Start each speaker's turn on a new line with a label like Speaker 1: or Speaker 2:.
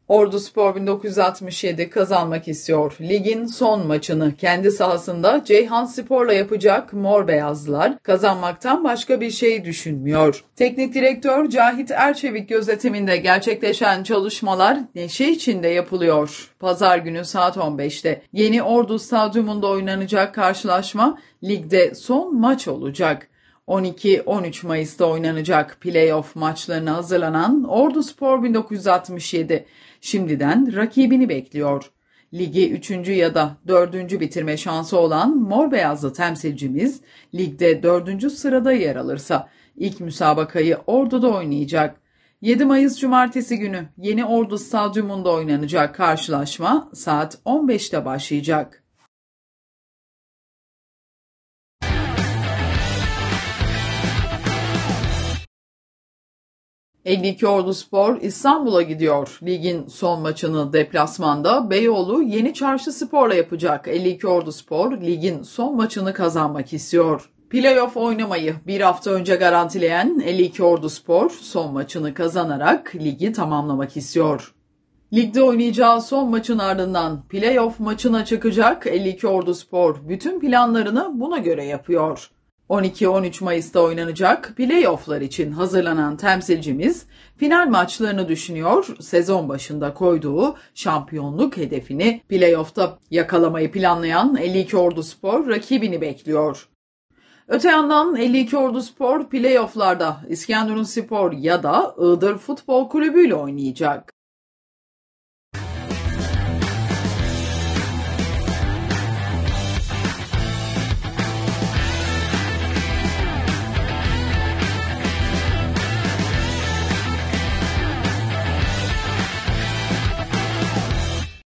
Speaker 1: Orduspor 1967 kazanmak istiyor. Ligin son maçını kendi sahasında Ceyhanspor'la yapacak Mor Beyazlılar kazanmaktan başka bir şey düşünmüyor. Teknik direktör Cahit Erçevik gözetiminde gerçekleşen çalışmalar neşe içinde yapılıyor. Pazar günü saat 15'te Yeni Ordu Stadyumunda oynanacak karşılaşma ligde son maç olacak. 12-13 Mayıs'ta oynanacak play-off maçlarına hazırlanan Orduspor 1967 şimdiden rakibini bekliyor. Ligi 3. ya da 4. bitirme şansı olan Mor Beyazlı temsilcimiz ligde 4. sırada yer alırsa ilk müsabakayı Ordu'da oynayacak. 7 Mayıs Cumartesi günü Yeni Ordu Stadyumunda oynanacak karşılaşma saat 15'te başlayacak. 52 Orduspor İstanbul'a gidiyor. Ligin son maçını deplasmanda Beyoğlu Yeni Çarşıspor'la yapacak. 52 Orduspor ligin son maçını kazanmak istiyor. Playoff oynamayı bir hafta önce garantileyen 52 Orduspor son maçını kazanarak ligi tamamlamak istiyor. Ligde oynayacağı son maçın ardından playoff maçına çıkacak 52 Orduspor bütün planlarını buna göre yapıyor. 12-13 Mayıs'ta oynanacak playoff'lar için hazırlanan temsilcimiz final maçlarını düşünüyor. Sezon başında koyduğu şampiyonluk hedefini playoff'ta yakalamayı planlayan 52 Orduspor rakibini bekliyor. Öte yandan 52 Orduspor playoff'larda İskenderunspor ya da Iğdır Futbol Kulübü ile oynayacak.